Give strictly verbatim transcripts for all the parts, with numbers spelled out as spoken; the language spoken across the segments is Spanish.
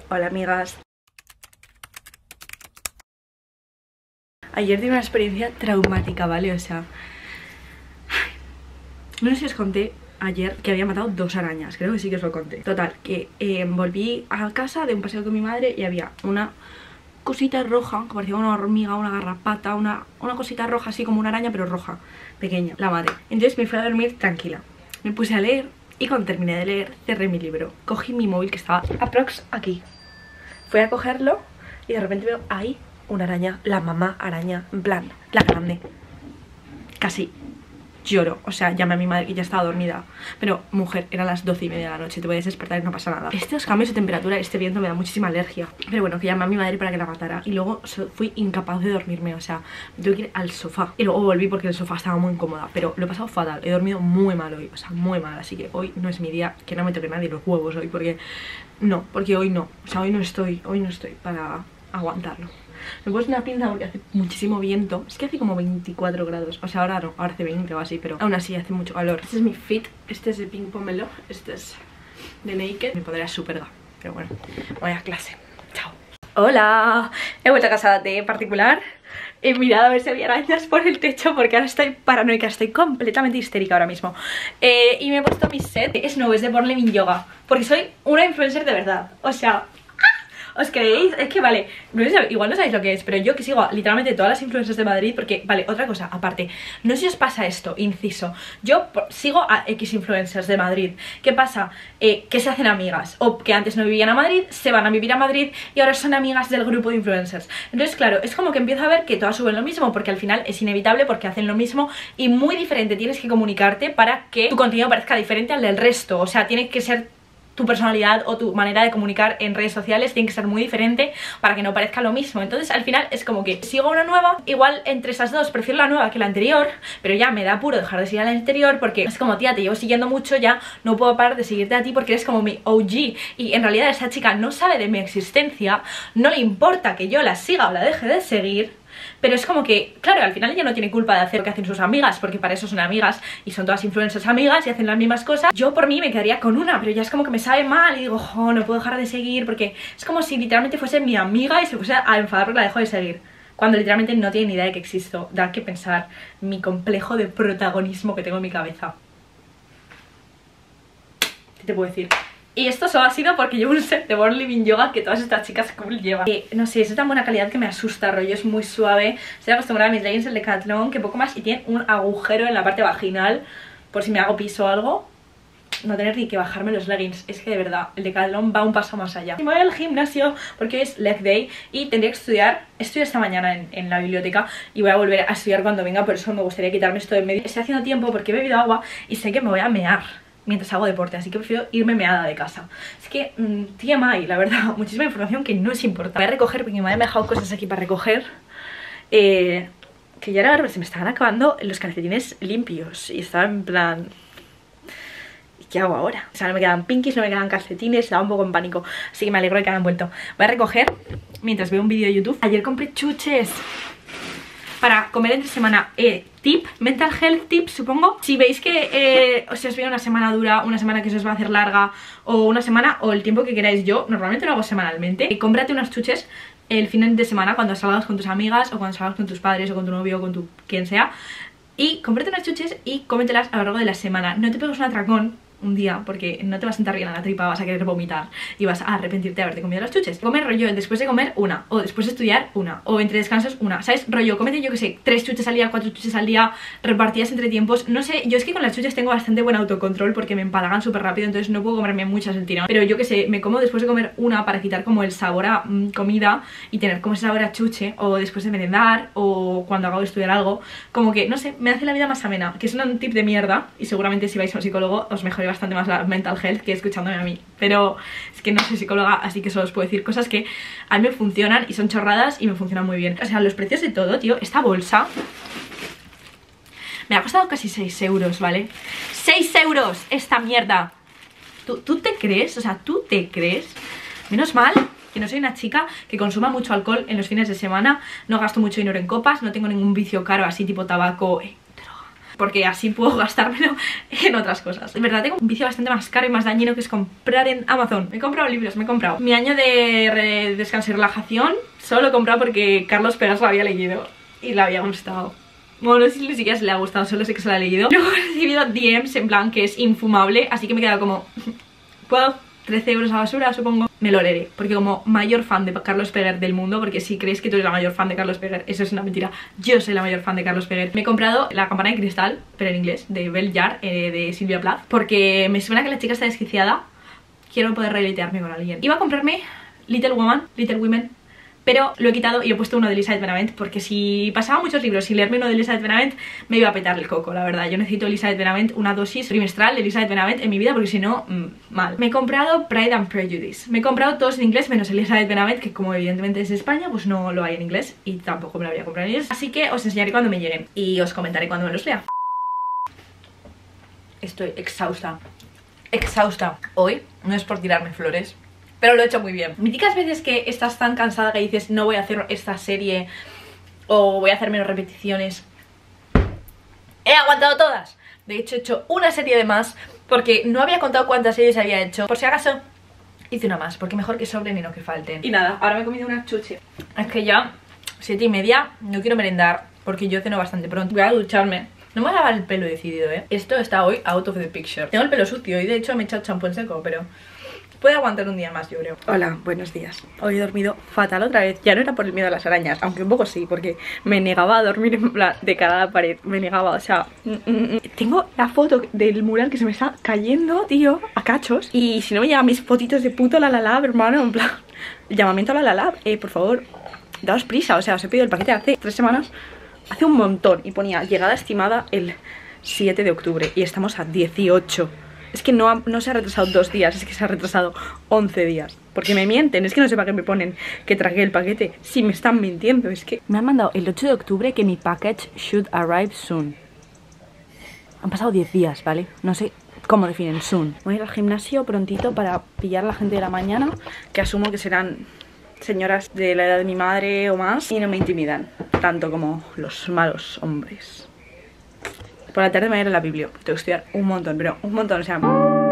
Hola amigas. Ayer tuve una experiencia traumática, ¿vale? O sea, no sé si os conté ayer que había matado dos arañas. Creo que sí que os lo conté. Total, que eh, volví a casa de un paseo con mi madre y había una cosita roja, que parecía una hormiga, una garrapata, una, una cosita roja así como una araña, pero roja, pequeña. La maté. Entonces me fui a dormir tranquila. Me puse a leer y cuando terminé de leer cerré mi libro. Cogí mi móvil que estaba aprox aquí. Fui a cogerlo y de repente veo ahí una araña, la mamá araña, en plan, la grande. Casi lloro, o sea, llamé a mi madre que ya estaba dormida. Pero, mujer, eran las doce y media de la noche, te puedes despertar y no pasa nada. Estos cambios de temperatura, este viento me da muchísima alergia. Pero bueno, que llamé a mi madre para que la matara. Y luego fui incapaz de dormirme, o sea, me tuve que ir al sofá. Y luego volví porque el sofá estaba muy incómoda. Pero lo he pasado fatal, he dormido muy mal hoy, o sea, muy mal. Así que hoy no es mi día, que no me toque nadie los huevos hoy, porque... No, porque hoy no, o sea, hoy no estoy, hoy no estoy para aguantarlo. Me puse una pinza porque hace muchísimo viento. Es que hace como veinticuatro grados. O sea, ahora no, ahora hace veinte o así, pero aún así hace mucho calor. Este es mi fit, este es de Pink Pomelo, este es de Naked. Me pondría súper ga, pero bueno, voy a clase. Chao. Hola, he vuelto a casa de particular. He mirado a ver si había arañas por el techo porque ahora estoy paranoica, estoy completamente histérica ahora mismo. eh, Y me he puesto mi set Snow, es de Born Living Yoga, porque soy una influencer de verdad. O sea... ¿Os creéis? Es que vale, no sé, igual no sabéis lo que es, pero yo que sigo literalmente todas las influencers de Madrid. Porque, vale, otra cosa, aparte, no sé si os pasa esto, inciso. Yo sigo a X influencers de Madrid. ¿Qué pasa? Eh, que se hacen amigas, o que antes no vivían a Madrid, se van a vivir a Madrid y ahora son amigas del grupo de influencers. Entonces, claro, es como que empiezo a ver que todas suben lo mismo, porque al final es inevitable, porque hacen lo mismo y muy diferente. Tienes que comunicarte para que tu contenido parezca diferente al del resto. O sea, tiene que ser... tu personalidad o tu manera de comunicar en redes sociales tiene que ser muy diferente para que no parezca lo mismo. Entonces al final es como que sigo una nueva, igual entre esas dos prefiero la nueva que la anterior, pero ya me da apuro dejar de seguir a la anterior porque es como, tía, te llevo siguiendo mucho, ya no puedo parar de seguirte a ti porque eres como mi O G. Y en realidad esa chica no sabe de mi existencia, no le importa que yo la siga o la deje de seguir. Pero es como que, claro, al final ella no tiene culpa de hacer lo que hacen sus amigas, porque para eso son amigas y son todas influencers amigas y hacen las mismas cosas. Yo por mí me quedaría con una, pero ya es como que me sabe mal y digo, jo, no puedo dejar de seguir, porque es como si literalmente fuese mi amiga y se fuese a enfadar porque la dejo de seguir, cuando literalmente no tiene ni idea de que existo. Da que pensar mi complejo de protagonismo que tengo en mi cabeza. ¿Qué te puedo decir? Y esto solo ha sido porque llevo un set de Born Living Yoga que todas estas chicas cool llevan. eh, No sé, es de tan buena calidad que me asusta, rollo, es muy suave. Estoy acostumbrada a mis leggings del Decathlon, que poco más, y tiene un agujero en la parte vaginal por si me hago pis o algo, no tener ni que bajarme los leggings. Es que de verdad, el Decathlon va un paso más allá. Y me voy al gimnasio porque hoy es leg day y tendría que estudiar. Estudio esta mañana en, en la biblioteca y voy a volver a estudiar cuando venga, por eso me gustaría quitarme esto de medio. Estoy haciendo tiempo porque he bebido agua y sé que me voy a mear mientras hago deporte, así que prefiero irme meada de casa. Es que, mmm, T M I, la verdad, muchísima información que no es importante. Voy a recoger porque mi madre me ha dejado cosas aquí para recoger, eh, que ya era, se me estaban acabando los calcetines limpios y estaba en plan... ¿qué hago ahora? O sea, no me quedan pinkies, no me quedan calcetines, estaba un poco en pánico, así que me alegro de que hayan vuelto. Voy a recoger mientras veo un vídeo de YouTube. Ayer compré chuches para comer entre semana. eh, Tip, mental health tip, supongo. Si veis que eh, o sea, os viene una semana dura, una semana que se os va a hacer larga, o una semana, o el tiempo que queráis, yo normalmente lo hago semanalmente. eh, Cómprate unas chuches el fin de semana cuando salgas con tus amigas, o cuando salgas con tus padres, o con tu novio, o con tu quien sea. Y cómprate unas chuches y cómetelas a lo largo de la semana. No te pegues un atracón un día porque no te va a sentar bien a la tripa, vas a querer vomitar y vas a arrepentirte de haberte comido las chuches. Comer rollo después de comer una, o después de estudiar una, o entre descansos una, ¿sabes? Rollo, cómete yo que sé, tres chuches al día, cuatro chuches al día, repartidas entre tiempos. No sé, yo es que con las chuches tengo bastante buen autocontrol porque me empalagan súper rápido, entonces no puedo comerme muchas del tirón. Pero yo que sé, me como después de comer una para quitar como el sabor a mmm, comida y tener como ese sabor a chuche, o después de merendar, o cuando acabo de estudiar algo. Como que, no sé, me hace la vida más amena, que es un tip de mierda y seguramente si vais a un psicólogo os mejore bastante más la mental health que escuchándome a mí, pero es que no soy psicóloga, así que solo os puedo decir cosas que a mí me funcionan y son chorradas y me funcionan muy bien. O sea, los precios de todo, tío, esta bolsa me ha costado casi seis euros, ¿vale? ¡seis euros esta mierda! ¿Tú, ¿Tú te crees? O sea, ¿tú te crees? Menos mal que no soy una chica que consuma mucho alcohol en los fines de semana, no gasto mucho dinero en copas, no tengo ningún vicio caro así tipo tabaco, eh, porque así puedo gastármelo en otras cosas. De verdad tengo un vicio bastante más caro y más dañino, que es comprar en Amazon. Me he comprado libros, me he comprado mi año de re descanso y relajación. Solo lo he comprado porque Carlos Pegas lo había leído y le había gustado. Bueno, no sé si ni siquiera se le ha gustado, solo sé que se lo ha leído. Luego he recibido D Ms en plan que es infumable, así que me he quedado como... ¿Puedo? trece euros a basura, supongo. Me lo leeré, porque como mayor fan de Carlos Peguer del mundo, porque si creéis que tú eres la mayor fan de Carlos Peguer, eso es una mentira. Yo soy la mayor fan de Carlos Peguer. Me he comprado La campana de cristal, pero en inglés, de Bell Jar, eh, de Silvia Plath, porque me suena que la chica está desquiciada. Quiero poder reilitearme con alguien. Iba a comprarme Little Woman, Little Women, pero lo he quitado y he puesto uno de Elizabeth Benavent, porque si pasaba muchos libros sin leerme uno de Elizabeth Benavent me iba a petar el coco, la verdad. Yo necesito Elizabeth Benavent, una dosis trimestral de Elizabeth Benavent en mi vida, porque si no, mmm, mal. Me he comprado Pride and Prejudice. Me he comprado todos en inglés menos Elizabeth Benavent, que como evidentemente es de España, pues no lo hay en inglés y tampoco me lo voy a comprar en inglés. Así que os enseñaré cuando me lleguen y os comentaré cuando me los lea. Estoy exhausta. Exhausta. Hoy no es por tirarme flores, pero lo he hecho muy bien. Míticas veces que estás tan cansada que dices no voy a hacer esta serie o voy a hacer menos repeticiones. He aguantado todas. De hecho he hecho una serie de más porque no había contado cuántas series había hecho. Por si acaso hice una más, porque mejor que sobren y no que falten. Y nada, ahora me he comido una chuche. Es que ya siete y media, no quiero merendar porque yo ceno bastante pronto. Voy a ducharme. No me voy a lavar el pelo, he decidido, ¿eh? Esto está hoy out of the picture. Tengo el pelo sucio y de hecho me he echado champú en seco, pero... puede aguantar un día más, yo creo. Hola, buenos días. Hoy he dormido fatal otra vez. Ya no era por el miedo a las arañas, aunque un poco sí, porque me negaba a dormir en plan de cara a la pared. Me negaba, o sea... Mm, mm, mm. Tengo la foto del mural que se me está cayendo, tío, a cachos. Y si no me llegan mis fotitos de puto la la la, hermano, en plan... llamamiento a la la la, eh, por favor, daos prisa. O sea, os he pedido el paquete hace tres semanas, hace un montón. Y ponía llegada estimada el siete de octubre y estamos a dieciocho. Es que no, ha, no se ha retrasado dos días, es que se ha retrasado once días. Porque me mienten, es que no sé para qué me ponen que tragué el paquete. Si me están mintiendo, es que... Me han mandado el ocho de octubre que mi package should arrive soon. Han pasado diez días, ¿vale? No sé cómo definen soon. Voy a ir al gimnasio prontito para pillar a la gente de la mañana, que asumo que serán señoras de la edad de mi madre o más, y no me intimidan tanto como los malos hombres. Por la tarde me voy a ir a la biblio. Tengo que estudiar un montón, pero un montón, o sea...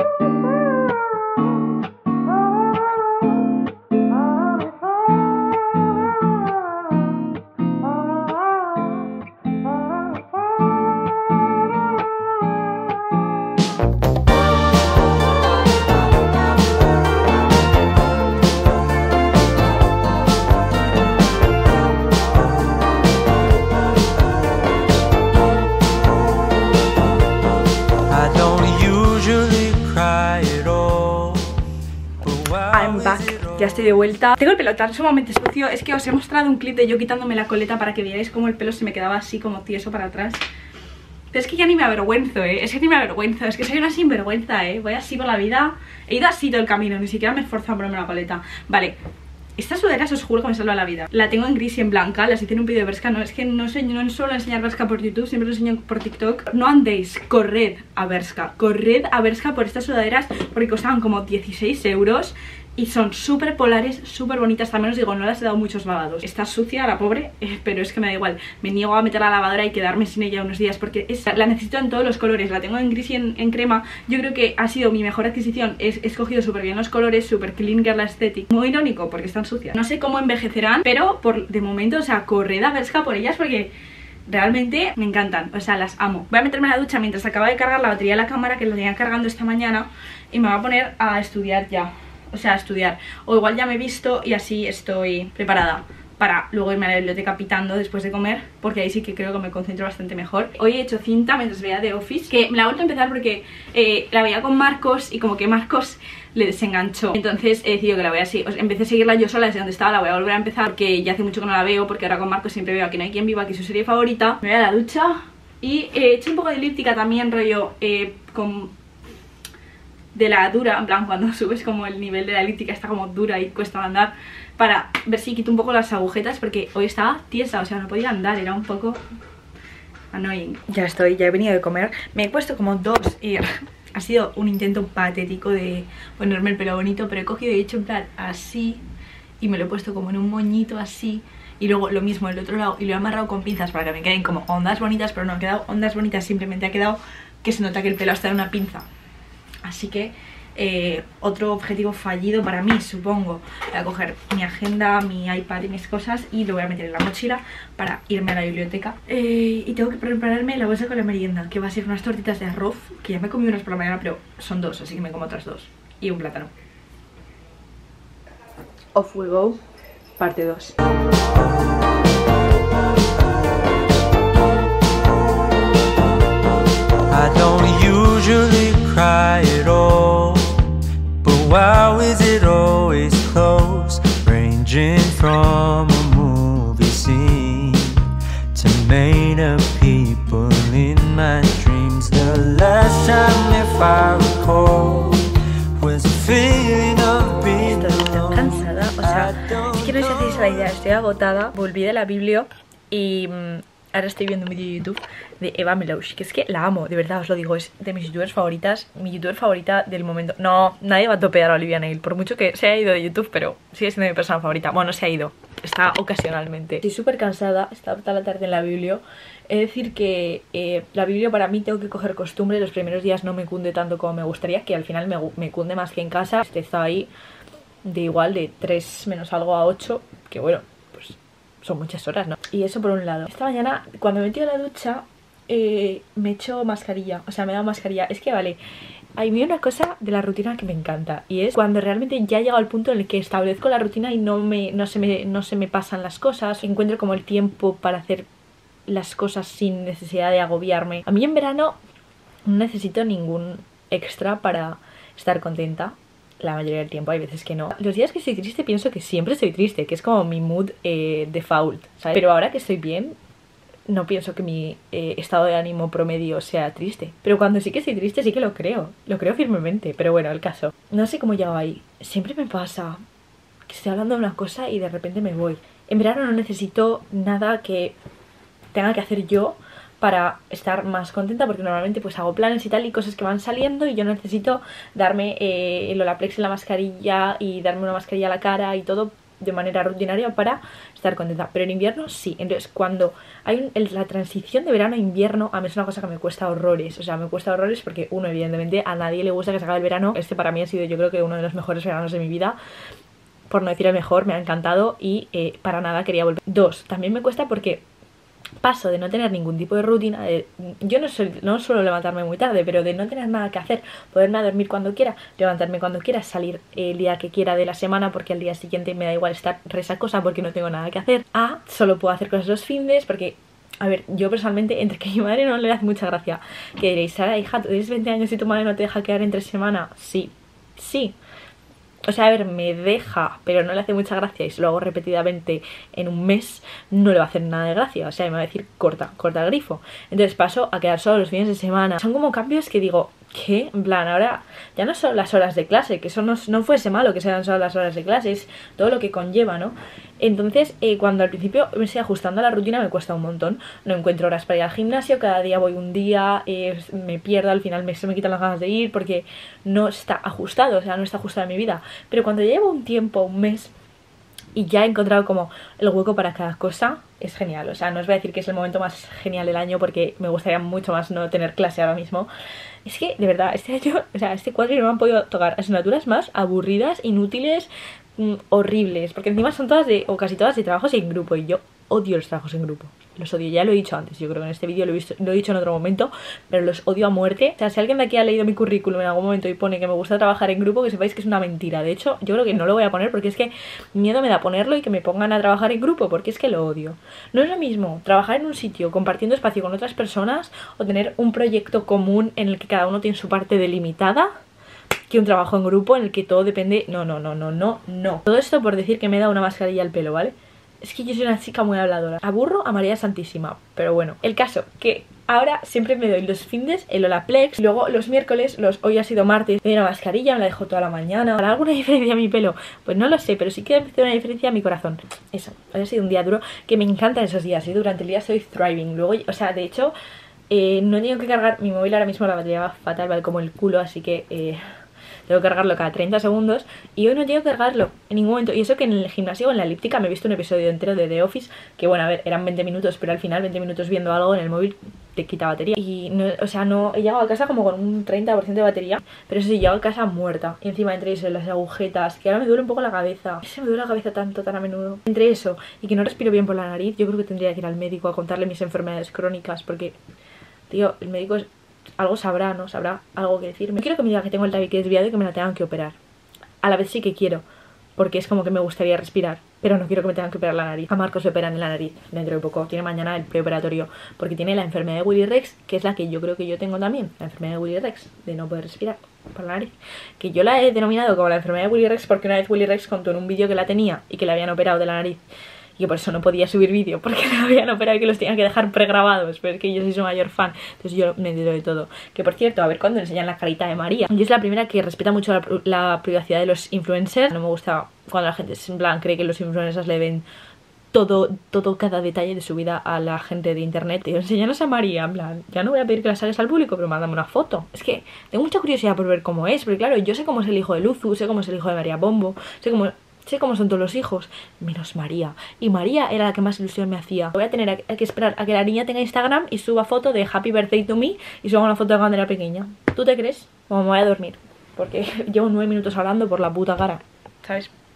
I'm back, ya estoy de vuelta. Tengo el pelo tan sumamente sucio. Es que os he mostrado un clip de yo quitándome la coleta para que vierais cómo el pelo se me quedaba así como tieso para atrás. Pero es que ya ni me avergüenzo, eh Es que ni me avergüenzo, es que soy una sinvergüenza, eh Voy así por la vida. He ido así todo el camino, ni siquiera me he esforzado en ponerme la coleta. Vale, estas sudaderas os juro que me salva la vida. La tengo en gris y en blanca, las hice en un vídeo de Bershka. No, es que no, sé, no suelo enseñar Bershka por YouTube, siempre lo enseño por TikTok. No andéis, corred a Bershka. Corred a Bershka por estas sudaderas, porque costaban como dieciséis euros. Y son súper polares, súper bonitas. También os digo, no las he dado muchos lavados. Está sucia la pobre, eh, pero es que me da igual. Me niego a meter a la lavadora y quedarme sin ella unos días, porque es, la necesito en todos los colores. La tengo en gris y en, en crema. Yo creo que ha sido mi mejor adquisición. He, he escogido súper bien los colores, súper clean girl aesthetic. Muy irónico porque están sucias. No sé cómo envejecerán, pero por de momento, o sea, corred a Bershka por ellas porque... realmente me encantan, o sea, las amo. Voy a meterme en la ducha mientras acaba de cargar la batería de la cámara, que la tenía cargando esta mañana, y me voy a poner a estudiar ya. O sea, a estudiar. O igual ya me he visto y así estoy preparada para luego irme a la biblioteca pitando después de comer, porque ahí sí que creo que me concentro bastante mejor. Hoy he hecho cinta mientras veía The Office, que me la he vuelto a empezar porque eh, la veía con Marcos y como que Marcos le desenganchó. Entonces he decidido que la voy a seguir. O sea, empecé a seguirla yo sola desde donde estaba, la voy a volver a empezar porque ya hace mucho que no la veo, porque ahora con Marcos siempre veo Aquí no hay quien viva, que es su serie favorita. Me voy a la ducha y he hecho un poco de elíptica también, rollo eh, con... de la dura, en plan cuando subes como el nivel de la elíptica está como dura y cuesta andar, para ver si quito un poco las agujetas porque hoy estaba tiesa, o sea, no podía andar, era un poco annoying. Ya estoy, ya he venido de comer, me he puesto como dos y ha sido un intento patético de ponerme el pelo bonito, pero he cogido y he hecho en plan así y me lo he puesto como en un moñito así. Y luego lo mismo el otro lado y lo he amarrado con pinzas para que me queden como ondas bonitas. Pero no han quedado ondas bonitas, simplemente ha quedado que se nota que el pelo está en una pinza. Así que eh, otro objetivo fallido para mí, supongo. Voy a coger mi agenda, mi iPad y mis cosas y lo voy a meter en la mochila para irme a la biblioteca. eh, Y tengo que prepararme la bolsa con la merienda, que va a ser unas tortitas de arroz, que ya me comí unas por la mañana, pero son dos, así que me como otras dos. Y un plátano. Off we go, parte dos. I don't usually cry at all, but why is it always close? Ranging from a movie scene to made up people in my dreams. The last time, if I recall, was a feeling of being Estoy tan alone. cansada, o sea, es que no os hacéis la idea, estoy agotada. Volví de la biblio y mmm, ahora estoy viendo un vídeo de YouTube de Eva Melouch, que es que la amo, de verdad os lo digo, es de mis youtubers favoritas, mi youtuber favorita del momento. No, nadie va a topear a Olivia Nail, por mucho que se haya ido de YouTube, pero sigue siendo mi persona favorita. Bueno, se ha ido, está ocasionalmente. Estoy súper cansada, estaba toda la tarde en la biblio. He de decir que eh, la biblio para mí tengo que coger costumbre. Los primeros días no me cunde tanto como me gustaría, que al final me, me cunde más que en casa. Este está ahí de igual de tres menos algo a ocho, que bueno, pues son muchas horas, ¿no? Y eso por un lado. Esta mañana, cuando me he metido a la ducha, eh, me he hecho mascarilla, o sea, me he dado mascarilla. Es que vale, hay una cosa de la rutina que me encanta, y es cuando realmente ya he llegado al punto en el que establezco la rutina y no, me, no, se me, no se me pasan las cosas, encuentro como el tiempo para hacer las cosas sin necesidad de agobiarme. A mí en verano no necesito ningún extra para estar contenta. La mayoría del tiempo, hay veces que no. Los días que estoy triste pienso que siempre estoy triste, que es como mi mood eh, default, ¿sabes? Pero ahora que estoy bien, no pienso que mi eh, estado de ánimo promedio sea triste. Pero cuando sí que estoy triste, sí que lo creo. Lo creo firmemente, pero bueno, el caso. No sé cómo llego ahí. Siempre me pasa que estoy hablando de una cosa y de repente me voy. En verano no necesito nada que tenga que hacer yo para estar más contenta, porque normalmente pues hago planes y tal y cosas que van saliendo y yo no necesito darme eh, el Olaplex en la mascarilla y darme una mascarilla a la cara y todo de manera rutinaria para estar contenta. Pero en invierno sí. Entonces cuando hay un, el, la transición de verano a invierno, a mí es una cosa que me cuesta horrores. O sea, me cuesta horrores porque uno, evidentemente a nadie le gusta que se acabe el verano. Este para mí ha sido, yo creo que uno de los mejores veranos de mi vida, por no decir el mejor. Me ha encantado y eh, para nada quería volver. Dos, también me cuesta porque paso de no tener ningún tipo de rutina, de, yo no, soy, no suelo levantarme muy tarde, pero de no tener nada que hacer, poderme a dormir cuando quiera, levantarme cuando quiera, salir el día que quiera de la semana porque al día siguiente me da igual estar resacosa porque no tengo nada que hacer, a solo puedo hacer cosas los findes porque, a ver, yo personalmente, entre que a mi madre no le hace mucha gracia, que diréis, Sara, hija, tú tienes veinte años y tu madre no te deja quedar entre semana, sí, sí. O sea, a ver, me deja, pero no le hace mucha gracia y se lo hago repetidamente en un mes, no le va a hacer nada de gracia. O sea, me va a decir, corta, corta el grifo. Entonces paso a quedar solo los fines de semana. Son como cambios que digo, ¿qué? En plan, ahora ya no son las horas de clase, que eso no, no fuese malo que sean solo las horas de clase, es todo lo que conlleva, ¿no? Entonces, eh, cuando al principio me estoy ajustando a la rutina me cuesta un montón. No encuentro horas para ir al gimnasio, cada día voy un día, eh, me pierdo, al final me, se me quitan las ganas de ir porque no está ajustado, o sea, no está ajustado a mi vida. Pero cuando llevo un tiempo, un mes, y ya he encontrado como el hueco para cada cosa, es genial. O sea, no os voy a decir que es el momento más genial del año porque me gustaría mucho más no tener clase ahora mismo. Es que, de verdad, este año, o sea, este cuatri no me han podido tocar asignaturas más aburridas, inútiles, mmm, horribles. Porque encima son todas de, o casi todas de trabajos en grupo y yo odio los trabajos en grupo. Los odio, ya lo he dicho antes, yo creo que en este vídeo lo he, visto, lo he dicho en otro momento, pero los odio a muerte. O sea, si alguien de aquí ha leído mi currículum en algún momento y pone que me gusta trabajar en grupo, que sepáis que es una mentira. De hecho, yo creo que no lo voy a poner porque es que miedo me da ponerlo y que me pongan a trabajar en grupo, porque es que lo odio. No es lo mismo trabajar en un sitio compartiendo espacio con otras personas o tener un proyecto común en el que cada uno tiene su parte delimitada, que un trabajo en grupo en el que todo depende... No, no, no, no, no, no. Todo esto por decir que me da una mascarilla al pelo, ¿vale? Es que yo soy una chica muy habladora. Aburro a María Santísima. Pero bueno, el caso, que ahora siempre me doy los findes el Olaplex. Luego los miércoles, los hoy ha sido martes, me doy una mascarilla, me la dejo toda la mañana. ¿Hará alguna diferencia a mi pelo? Pues no lo sé, pero sí que hace una diferencia a mi corazón. Eso, hoy ha sido un día duro, que me encantan esos días, y durante el día estoy thriving. Luego, o sea, de hecho, eh, no he tenido que cargar mi móvil ahora mismo, la batería va fatal, vale como el culo, así que... Eh, tengo que cargarlo cada treinta segundos y hoy no tengo que cargarlo en ningún momento. Y eso que en el gimnasio o en la elíptica me he visto un episodio entero de The Office, que bueno, a ver, eran veinte minutos, pero al final veinte minutos viendo algo en el móvil te quita batería. Y no, o sea, no he llegado a casa como con un treinta por ciento de batería, pero eso sí, llego a casa muerta. Y encima entre eso, las agujetas, que ahora me duele un poco la cabeza. Se me duele la cabeza tanto, tan a menudo. Entre eso y que no respiro bien por la nariz, yo creo que tendría que ir al médico a contarle mis enfermedades crónicas, porque, tío, el médico es, algo sabrá, ¿no? Sabrá algo que decirme. No quiero que me diga que tengo el tabique desviado y que me la tengan que operar. A la vez sí que quiero, porque es como que me gustaría respirar, pero no quiero que me tengan que operar la nariz. A Marcos le operan en la nariz dentro de poco, tiene mañana el preoperatorio, porque tiene la enfermedad de Willy Rex, que es la que yo creo que yo tengo también, la enfermedad de Willy Rex, de no poder respirar por la nariz, que yo la he denominado como la enfermedad de Willy Rex porque una vez Willy Rex contó en un vídeo que la tenía y que le habían operado de la nariz, y que por eso no podía subir vídeo, porque me habían operado y que los tenían que dejar pregrabados, pero es que yo soy su mayor fan, entonces yo me entero de todo. Que por cierto, a ver cuando enseñan la carita de María. Yo es la primera que respeta mucho la, la privacidad de los influencers. No me gusta cuando la gente en plan cree que los influencers le ven todo, todo, cada detalle de su vida a la gente de internet. Y enséñanos a María, en plan, ya no voy a pedir que la saques al público, pero mándame una foto. Es que tengo mucha curiosidad por ver cómo es, porque claro, yo sé cómo es el hijo de Luzu, sé cómo es el hijo de María Bombo, sé cómo... Sé cómo son todos los hijos, menos María. Y María era la que más ilusión me hacía. Voy a tener que esperar a que la niña tenga Instagram y suba foto de Happy Birthday to me y suba una foto de cuando era pequeña. ¿Tú te crees? Como me voy a dormir, porque llevo nueve minutos hablando por la puta cara, ¿sabes?